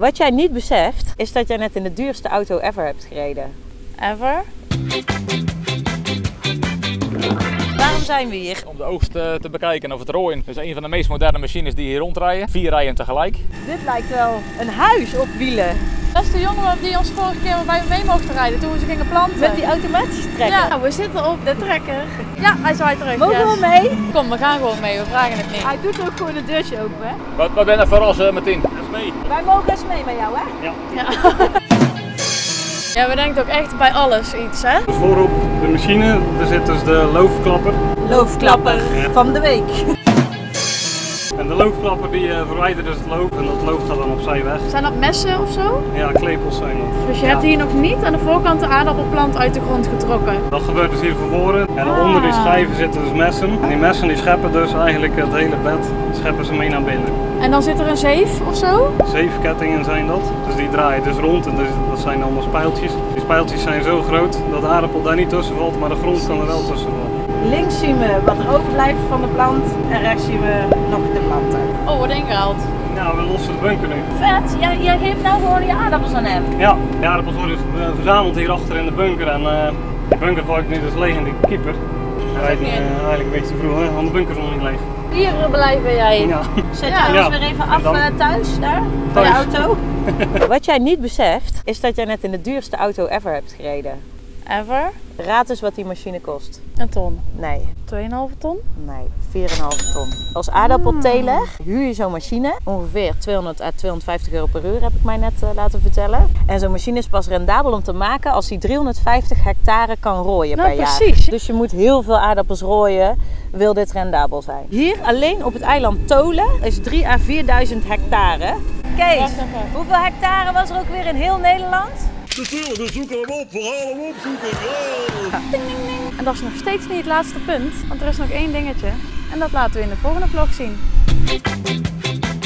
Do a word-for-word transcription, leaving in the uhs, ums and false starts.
Wat jij niet beseft, is dat jij net in de duurste auto ever hebt gereden. Ever? Waarom zijn we hier? Om de oogst uh, te bekijken of het rooien. Dat is een van de meest moderne machines die hier rondrijden. Vier rijden tegelijk. Dit lijkt wel een huis op wielen. Dat is de jongen die ons vorige keer bij me mee mochten rijden toen we ze gingen planten. Met die automatische trekker. Ja, we zitten op de trekker. Ja, hij zwaait terug. Mogen yes. we mee? Kom, we gaan gewoon mee, we vragen het niet. Hij doet ook gewoon een deurtje open, hè? Wat, wat ben je verrast uh, Martien? Dat is mee. Wij mogen eens mee met jou, hè? Ja. Ja. Ja, we denken ook echt bij alles iets, hè? Voorop de machine, er zit dus de loofklapper. Loofklapper van de week. En de loofklapper die uh, verwijdert dus het loof en dat loof gaat dan opzij weg. Zijn dat messen of zo? Ja, klepels zijn dat. Dus je ja. hebt hier nog niet aan de voorkant de aardappelplant uit de grond getrokken? Dat gebeurt dus hier van voren. En Ah. onder die schijven zitten dus messen. En die messen die scheppen dus eigenlijk het hele bed, scheppen ze mee naar binnen. En dan zit er een zeef of zo? Zeefkettingen zijn dat. Dus die draaien dus rond en dus, dat zijn allemaal spijltjes. Die spijltjes zijn zo groot dat de aardappel daar niet tussen valt, maar de grond kan er wel tussen vallen. Links zien we wat er overblijft van de plant en rechts zien we nog de planten. Oh, wordt ingehaald. Nou, we lossen de bunker nu. Vet, jij, jij geeft nou gewoon je aardappels aan hem. Ja, de aardappels worden dus, uh, verzameld hierachter in de bunker en uh, de bunker gooi ik nu dus leeg in de keeper. Hij rijdt uh, eigenlijk een beetje te vroeg, hè? Want de bunker is nog niet leeg. Hier blijven jij. Ja. Zet Ja. jij ons Ja. weer even af dan? uh, thuis, daar, bij Thuis. de auto. Wat jij niet beseft, is dat jij net in de duurste auto ever hebt gereden. Ever? Raad eens wat die machine kost. Een ton. Nee, twee komma vijf ton? nee, vier komma vijf ton. Als aardappelteler huur je zo'n machine. Ongeveer tweehonderd à tweehonderdvijftig euro per uur heb ik mij net uh, laten vertellen. En zo'n machine is pas rendabel om te maken als hij driehonderdvijftig hectare kan rooien Nou, per jaar. precies. Dus je moet heel veel aardappels rooien, wil dit rendabel zijn. Hier alleen op het eiland Tolen is drie à vierduizend hectare. Kees, Wacht even. hoeveel hectare was er ook weer in heel Nederland? Natuurlijk, we zoeken hem op, we gaan hem opzoeken. Ja. Ding, ding, ding. En dat is nog steeds niet het laatste punt, want er is nog één dingetje. En dat laten we in de volgende vlog zien.